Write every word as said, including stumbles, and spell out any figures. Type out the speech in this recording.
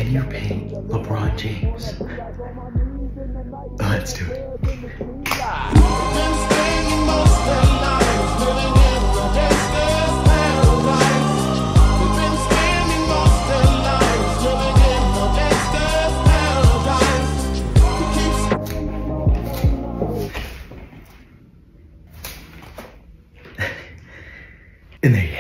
Can you paint LeBron James? Let's do it. And there you